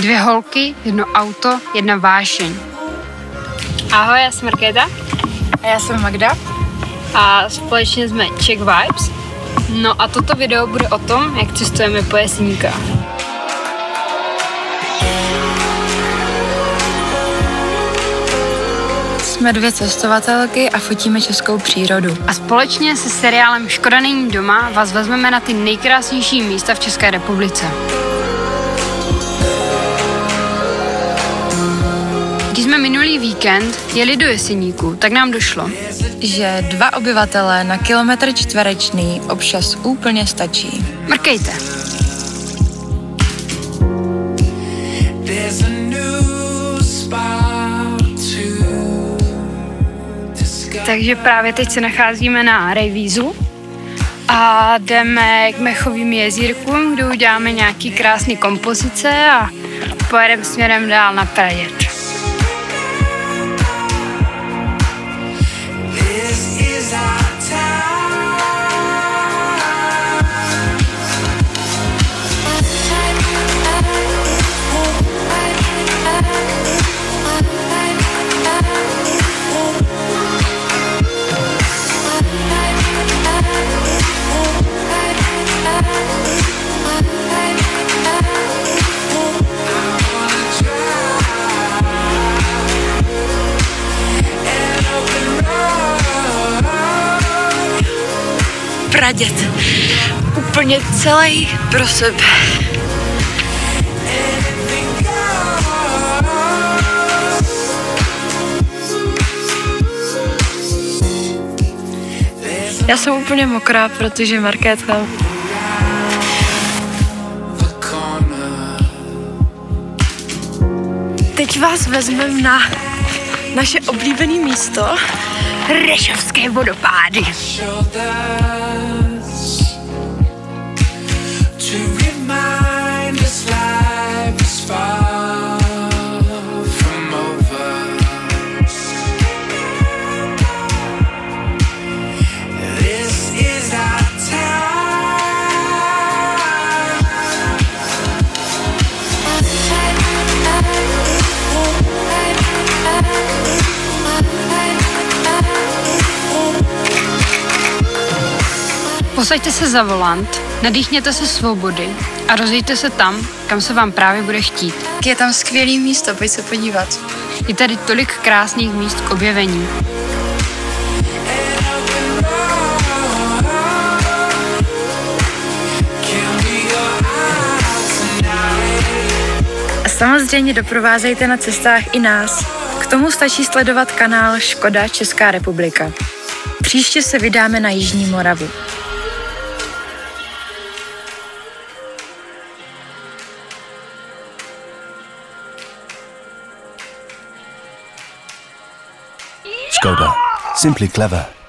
2 holky, 1 auto, 1 vášeň. Ahoj, já jsem Markéta. A já jsem Magda. A společně jsme Czech Vibes. No a toto video bude o tom, jak cestujeme po Jeseníkách. Jsme 2 cestovatelky a fotíme českou přírodu. A společně se seriálem Škoda není doma vás vezmeme na ty nejkrásnější místa v České republice. Když jsme minulý víkend jeli do Jeseníků, tak nám došlo, že 2 obyvatelé na kilometr čtvereční občas úplně stačí. Mrkejte. Takže právě teď se nacházíme na Rejvízu a jdeme k Mechovým jezírkům, kde uděláme nějaký krásný kompozice a pojedeme směrem dál na Praděd. Praděd. Úplně celý pro sebe. Já jsem úplně mokrá, protože Markétka. Teď vás vezmeme na naše oblíbené místo. Rešovské vodopády. Posaďte se za volant, nadýchněte se svobody a rozjeďte se tam, kam se vám právě bude chtít. Je tam skvělý místo, pojď se podívat. Je tady tolik krásných míst k objevení. A samozřejmě doprovázejte na cestách i nás. K tomu stačí sledovat kanál Škoda Česká republika. Příště se vydáme na Jižní Moravu. Škoda. Simply clever.